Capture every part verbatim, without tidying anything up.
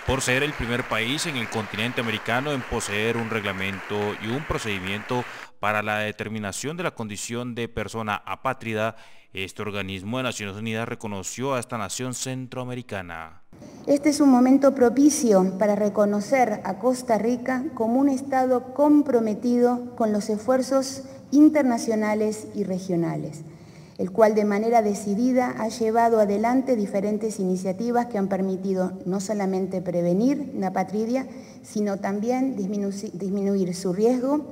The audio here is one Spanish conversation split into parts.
por ser el primer país en el continente americano en poseer un reglamento y un procedimiento para la determinación de la condición de persona apátrida. Este organismo de Naciones Unidas reconoció a esta nación centroamericana. Este es un momento propicio para reconocer a Costa Rica como un Estado comprometido con los esfuerzos internacionales y regionales, el cual de manera decidida ha llevado adelante diferentes iniciativas que han permitido no solamente prevenir la apatridia, sino también disminu- disminuir su riesgo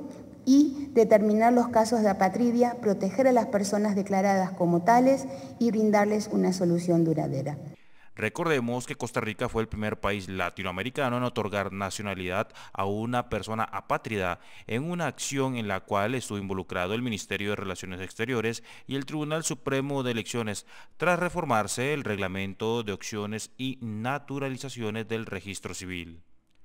y determinar los casos de apatridia, proteger a las personas declaradas como tales y brindarles una solución duradera. Recordemos que Costa Rica fue el primer país latinoamericano en otorgar nacionalidad a una persona apátrida en una acción en la cual estuvo involucrado el Ministerio de Relaciones Exteriores y el Tribunal Supremo de Elecciones, tras reformarse el reglamento de opciones y naturalizaciones del registro civil.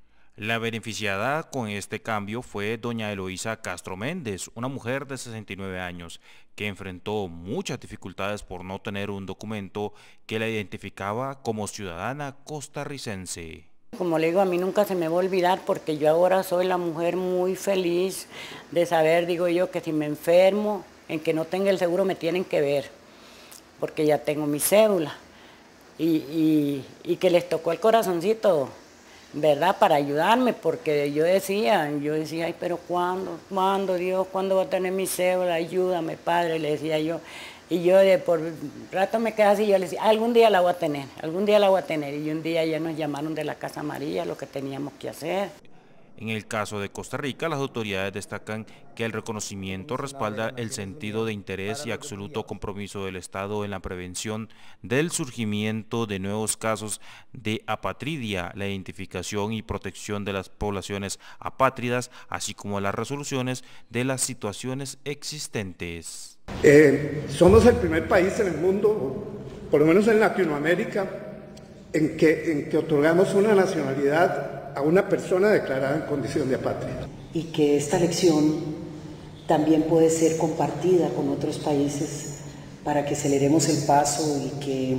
La beneficiada con este cambio fue doña Eloísa Castro Méndez, una mujer de sesenta y nueve años, que enfrentó muchas dificultades por no tener un documento que la identificaba como ciudadana costarricense. Como le digo, a mí nunca se me va a olvidar porque yo ahora soy la mujer muy feliz de saber, digo yo, que si me enfermo, en que no tenga el seguro me tienen que ver, porque ya tengo mi cédula y, y, y que les tocó el corazoncito, ¿verdad? Para ayudarme, porque yo decía, yo decía, ay, pero ¿cuándo? ¿Cuándo, Dios? ¿Cuándo va a tener mi cédula? Ayúdame, Padre, le decía yo. Y yo de por rato me quedaba así, yo le decía, algún día la voy a tener, algún día la voy a tener. Y un día ya nos llamaron de la Casa Amarilla, lo que teníamos que hacer. En el caso de Costa Rica, las autoridades destacan que el reconocimiento respalda el sentido de interés y absoluto compromiso del Estado en la prevención del surgimiento de nuevos casos de apatridia, la identificación y protección de las poblaciones apátridas, así como las resoluciones de las situaciones existentes. Eh, somos el primer país en el mundo, por lo menos en Latinoamérica, en que, en que otorgamos una nacionalidad a una persona declarada en condición de apátrida. Y que esta lección también puede ser compartida con otros países para que aceleremos el paso y que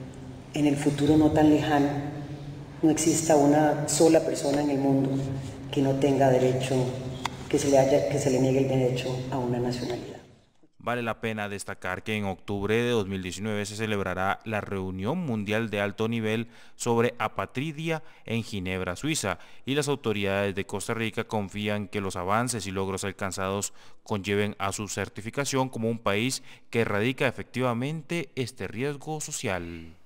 en el futuro no tan lejano no exista una sola persona en el mundo que no tenga derecho, que se le, haya, que se le niegue el derecho a una nacionalidad. Vale la pena destacar que en octubre de dos mil diecinueve se celebrará la Reunión Mundial de Alto Nivel sobre Apatridia en Ginebra, Suiza, y las autoridades de Costa Rica confían que los avances y logros alcanzados conlleven a su certificación como un país que erradica efectivamente este riesgo social.